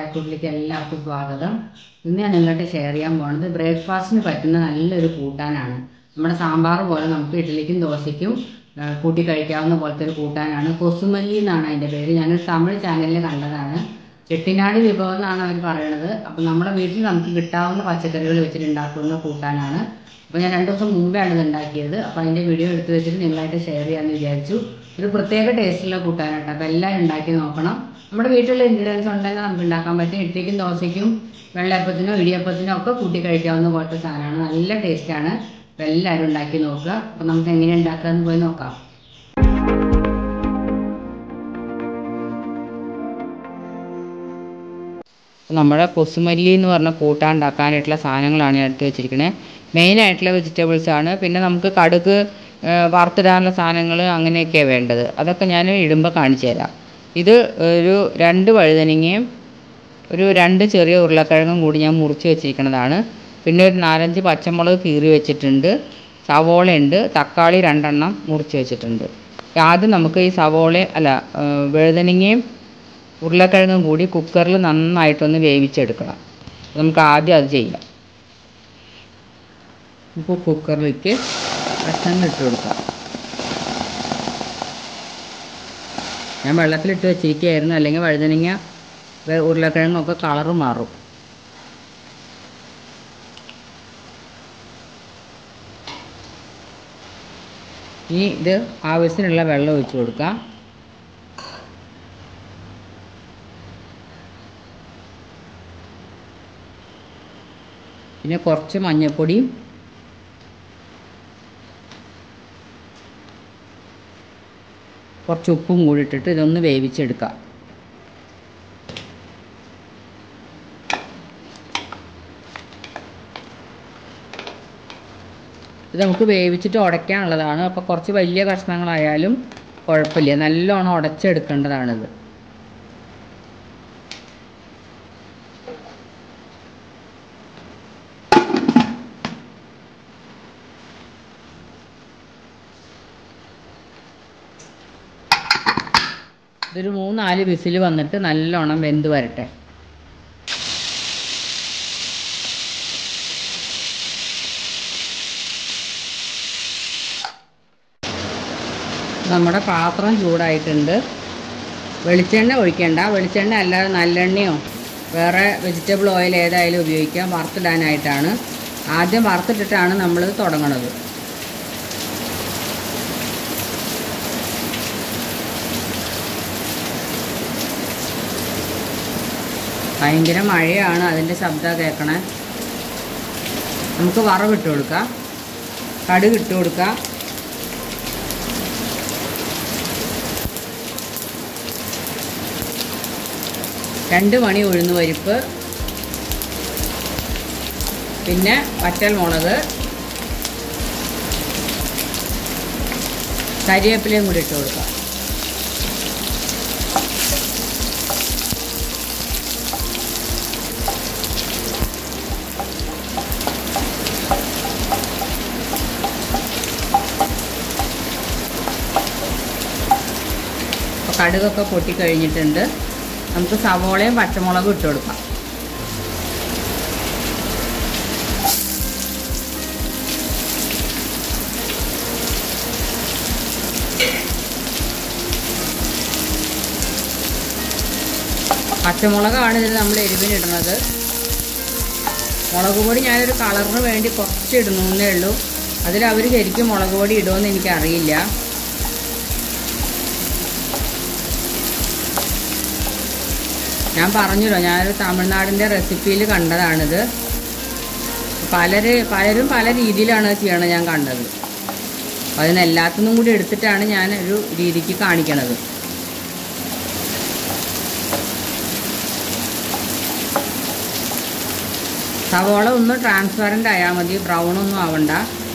ചായക്കൂട്ടിലേക്ക് എല്ലാവർക്കും സ്വാഗതം. ഇന്ന് ഞാൻ നിങ്ങളുടെ ഷെയർ ചെയ്യാൻ പോകുന്നത് ബ്രേക്ക്ഫാസ്റ്റിന് പറ്റുന്ന നല്ലൊരു കൂട്ടാനാണ്. നമ്മുടെ സാമ്പാർ പോലെ നമുക്ക് ഇഡ്ഡലിക്കും ദോശയ്ക്കും കൂട്ടി കഴിക്കാവുന്ന പോലത്തെ ഒരു കൂട്ടാനാണ്. കൊസുമല്ലി എന്നാണ് അതിൻ്റെ പേര്. ഞാനൊരു തമിഴ് ചാനലിൽ കണ്ടതാണ്. ചെട്ടിനാട് വിഭവം എന്നാണ് അവർ പറയുന്നത്. അപ്പോൾ നമ്മുടെ വീട്ടിൽ നമുക്ക് കിട്ടാവുന്ന പച്ചക്കറികൾ വെച്ചിട്ട് ഉണ്ടാക്കുന്ന കൂട്ടാനാണ്. അപ്പോൾ ഞാൻ 2 ദിവസം മുമ്പാണ് ഇത് ഉണ്ടാക്കിയത്. അപ്പോൾ അതിൻ്റെ വീഡിയോ എടുത്ത് വെച്ചിട്ട് നിങ്ങളായിട്ട് ഷെയർ ചെയ്യാമെന്ന് വിചാരിച്ചു. ഒരു പ്രത്യേക ടേസ്റ്റുള്ള കൂട്ടാനായിട്ട്. അപ്പോൾ എല്ലാവരും ഉണ്ടാക്കി നോക്കണം. നമ്മുടെ വീട്ടിലുള്ള ഇൻഗ്രീഡിയൻസ് ഉണ്ടെങ്കിൽ നമുക്ക് ഉണ്ടാക്കാൻ പറ്റും. ഇഡ്ഡലിക്കും ദോശയ്ക്കും വെള്ളയപ്പത്തിനോ ഇടിയപ്പത്തിനോ ഒക്കെ കൂട്ടി കഴിക്കാവുന്ന പോലത്തെ സാധനമാണ്. നല്ല ടേസ്റ്റാണ്. അപ്പോൾ എല്ലാവരും ഉണ്ടാക്കി നോക്കുക. അപ്പോൾ നമുക്ക് എങ്ങനെ ഉണ്ടാക്കാമെന്ന് പോയി നോക്കാം. നമ്മുടെ കൊസുമല്ലി എന്ന് പറഞ്ഞ കൂട്ടാൻ ഉണ്ടാക്കാനായിട്ടുള്ള സാധനങ്ങളാണ് ഞാൻ എടുത്ത് വെച്ചിരിക്കുന്നത്. മെയിനായിട്ടുള്ള വെജിറ്റബിൾസാണ്. പിന്നെ നമുക്ക് കടുക് വറുത്തിടാനുള്ള സാധനങ്ങൾ അങ്ങനെയൊക്കെയാണ് വേണ്ടത്. അതൊക്കെ ഞാൻ ഇടുമ്പോൾ കാണിച്ചു തരാം. ഇത് ഒരു 2 വഴുതനങ്ങയും ഒരു 2 ചെറിയ ഉരുളക്കിഴങ്ങും കൂടി ഞാൻ മുറിച്ച് വെച്ചിരിക്കുന്നതാണ്. പിന്നെ ഒരു 4-5 പച്ചമുളക് കീറി വെച്ചിട്ടുണ്ട്. സവോളയുണ്ട്. തക്കാളി 2 എണ്ണം മുറിച്ച് വെച്ചിട്ടുണ്ട്. ആദ്യം നമുക്ക് ഈ വഴുതനങ്ങയും ഉരുളക്കിഴങ്ങും കൂടി കുക്കറിൽ നന്നായിട്ടൊന്ന് വേവിച്ചെടുക്കണം. നമുക്ക് ആദ്യം അത് ചെയ്യാം. ഇപ്പോൾ കുക്കറിലേക്ക് കഷ്ണങ്ങൾ ഇട്ട് കൊടുക്കാം. ഞാൻ വെള്ളത്തിലിട്ട് വെച്ചിരിക്കുകയായിരുന്നു, അല്ലെങ്കിൽ വഴുതനങ്ങ ഉരുളക്കിഴങ്ങൊക്കെ കളറ് മാറും. ഇനി ഇത് ആവശ്യത്തിനുള്ള വെള്ളം ഒഴിച്ച് കൊടുക്കാം. പിന്നെ കുറച്ച് മഞ്ഞൾപ്പൊടിയും കുറച്ച് ഉപ്പും കൂടി ഇട്ടിട്ട് ഇതൊന്ന് വേവിച്ചെടുക്കാം. ഇത് നമുക്ക് വേവിച്ചിട്ട് ഉടയ്ക്കാനുള്ളതാണ്. അപ്പോൾ കുറച്ച് വലിയ കഷ്ണങ്ങളായാലും കുഴപ്പമില്ല. നല്ലോണം ഉടച്ചെടുക്കേണ്ടതാണിത്. ഇതൊരു 3-4 വിസിൽ വന്നിട്ട് നല്ലോണം വെന്ത് വരട്ടെ. നമ്മുടെ പാത്രം ചൂടായിട്ടുണ്ട്. വെളിച്ചെണ്ണ ഒഴിക്കേണ്ട. വെളിച്ചെണ്ണ അല്ലാതെ നല്ലെണ്ണയോ വേറെ വെജിറ്റബിൾ ഓയിൽ ഏതായാലും ഉപയോഗിക്കാം. വറുത്തിടാനായിട്ടാണ്. ആദ്യം വറുത്തിട്ടിട്ടാണ് നമ്മളിത് തുടങ്ങുന്നത്. ഭയങ്കര മഴയാണ്, അതിൻ്റെ ശബ്ദം കേൾക്കണേ. നമുക്ക് വറവിട്ട് കൊടുക്കാം. കടുക് ഇട്ട് കൊടുക്കാം. രണ്ട് മണി ഉഴുന്ന് പരിപ്പ്, പിന്നെ വറ്റൽമുളക്, കരിവേപ്പിലയും കൂടി ഇട്ട് കൊടുക്കാം. കടുകൊക്കെ പൊട്ടിക്കഴിഞ്ഞിട്ടുണ്ട്. നമുക്ക് സവോളയും പച്ചമുളകും ഇട്ട് കൊടുക്കാം. പച്ചമുളകാണ് ഇതിൽ നമ്മൾ എരിവിനിടുന്നത്. മുളക് പൊടി ഞാനൊരു കളറിന് വേണ്ടി കുറച്ച് ഇടുന്നേ ഉള്ളൂ. അതിലവർ ശരിക്കും മുളക് പൊടി ഇടുമെന്ന് എനിക്കറിയില്ല. ഞാൻ പറഞ്ഞല്ലോ, ഞാനൊരു തമിഴ്നാടിൻ്റെ റെസിപ്പിയിൽ കണ്ടതാണിത്. പലരും പല രീതിയിലാണ് ചെയ്യണത് ഞാൻ കണ്ടത്. അപ്പോൾ അതിനെല്ലാത്തിനും കൂടി എടുത്തിട്ടാണ് ഞാൻ ഒരു രീതിക്ക് കാണിക്കണത്. സവോള ഒന്ന് ട്രാൻസ്പെറൻ്റ് ആയാൽ മതി, ബ്രൗണൊന്നും ആവണ്ട.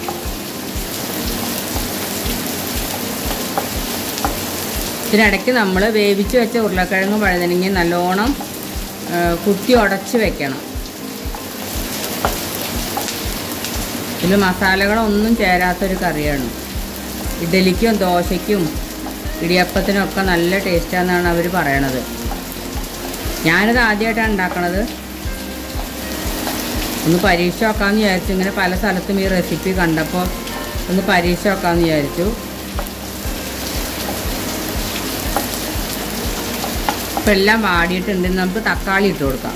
ഇതിനിടയ്ക്ക് നമ്മൾ വേവിച്ച് വെച്ച ഉരുളക്കിഴങ്ങും വഴുതനങ്ങയും നല്ലോണം കുത്തി ഉടച്ച് വെക്കണം. ഇതിൽ മസാലകളൊന്നും ചേരാത്തൊരു കറിയാണ്. ഇഡ്ഡലിക്കും ദോശയ്ക്കും ഇടിയപ്പത്തിനൊക്കെ നല്ല ടേസ്റ്റാണെന്നാണ് അവർ പറയണത്. ഞാനിത് ആദ്യമായിട്ടാണ് ഉണ്ടാക്കണത്. ഒന്ന് പരീക്ഷ നോക്കാമെന്ന് വിചാരിച്ചു. ഇങ്ങനെ പല സ്ഥലത്തും ഈ റെസിപ്പി കണ്ടപ്പോൾ ഒന്ന് പരീക്ഷ നോക്കാമെന്ന് വിചാരിച്ചു. ഇപ്പം എല്ലാം വാടിയിട്ടുണ്ട്. നമുക്ക് തക്കാളി ഇട്ട് കൊടുക്കാം.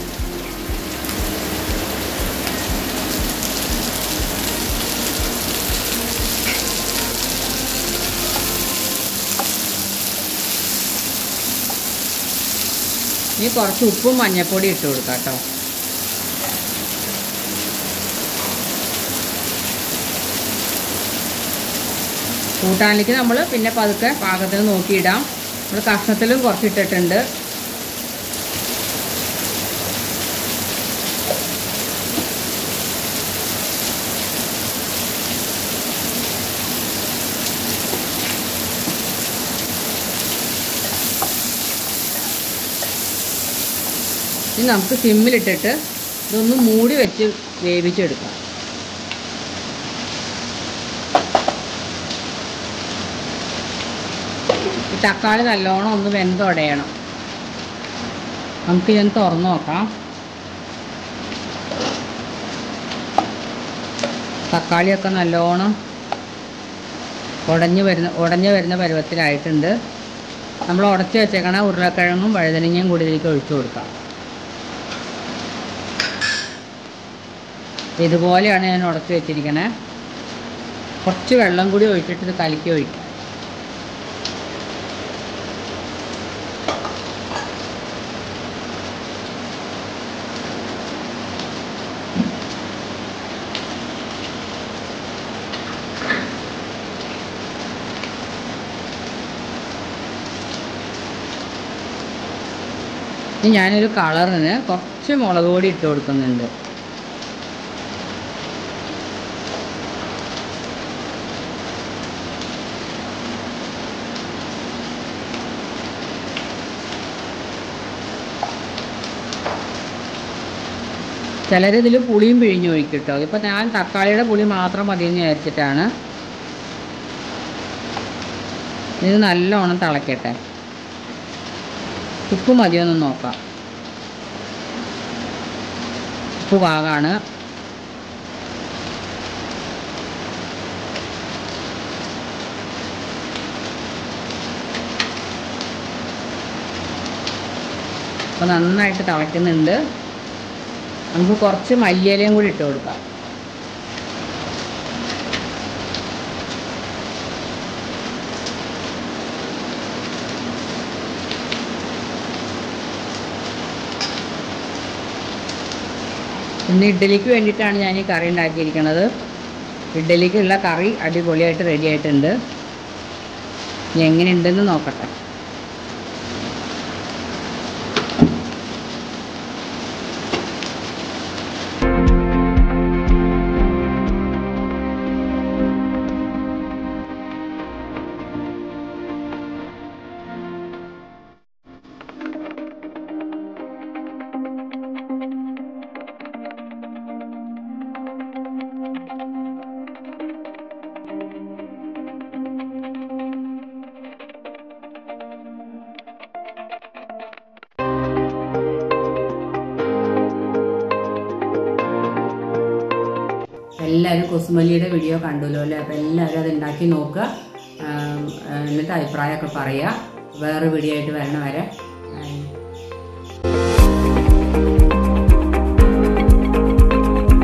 ഇനി കുറച്ച് ഉപ്പും മഞ്ഞൾപ്പൊടി ഇട്ട് കൊടുക്കാം കേട്ടോ. കൂട്ടാനിലേക്ക് നമ്മൾ പിന്നെ പതുക്കെ പാകത്തിന് നോക്കിയിടാം. നമ്മൾ കഷ്ണത്തിലും കുറച്ച് ഇട്ടിട്ടുണ്ട്. ഇനി നമുക്ക് സിമ്മിലിട്ടിട്ട് ഇതൊന്ന് മൂടി വെച്ച് വേവിച്ചെടുക്കാം. ഈ തക്കാളി നല്ലോണം ഒന്ന് വെന്തുടയണം. നമുക്ക് ഇതൊന്ന് തുറന്ന് നോക്കാം. തക്കാളിയൊക്കെ നല്ലോണം ഉടഞ്ഞു വരുന്ന പരുവത്തിലായിട്ടുണ്ട്. നമ്മൾ ഉടച്ച് വെച്ചേക്കണ ഉരുളക്കിഴങ്ങും വഴുതനങ്ങയും കൂടി ഇതിലേക്ക് ഒഴിച്ചു കൊടുക്കാം. ഇതുപോലെയാണ് ഞാൻ ഉടച്ച് വെച്ചിരിക്കണേ. കുറച്ച് വെള്ളം കൂടി ഒഴിച്ചിട്ട് ഇത് കലക്കി ഒഴിക്കാം. ഇനി ഞാനൊരു കളറിന് കുറച്ച് മുളക് പൊടി ഇട്ട് കൊടുക്കുന്നുണ്ട്. ചിലരിതിൽ പുളിയും പിഴിഞ്ഞ് ഒഴിക്കും കേട്ടോ. ഇപ്പോൾ ഞാൻ തക്കാളിയുടെ പുളി മാത്രം മതിയെന്ന് വിചാരിച്ചിട്ടാണ്. ഇത് നല്ലോണം തിളക്കട്ടെ. ഉപ്പ് മതിയൊന്ന് നോക്കാം. ഉപ്പ് പാകമാണ്. അപ്പോൾ നന്നായിട്ട് തിളയ്ക്കുന്നുണ്ട്. നമുക്ക് കുറച്ച് മല്ലിയിലയും കൂടി ഇട്ട് കൊടുക്കാം. ഇന്ന് ഇഡ്ഡലിക്ക് വേണ്ടിയിട്ടാണ് ഞാൻ ഈ കറി ഉണ്ടാക്കിയിരിക്കുന്നത്. ഇഡ്ഡലിക്കുള്ള കറി അടിപൊളിയായിട്ട് റെഡി ആയിട്ടുണ്ട്. ഇനി എങ്ങനെയുണ്ടെന്ന് നോക്കട്ടെ. എല്ലാവരും കുസുമലിയുടെ വീഡിയോ കണ്ടുല്ലോ അല്ലേ? അപ്പോൾ എല്ലാവരും അത് ഉണ്ടാക്കി നോക്കുക. എന്നിട്ട് അഭിപ്രായമൊക്കെ പറയുക. വേറെ വീഡിയോ ആയിട്ട് വരണ വരെ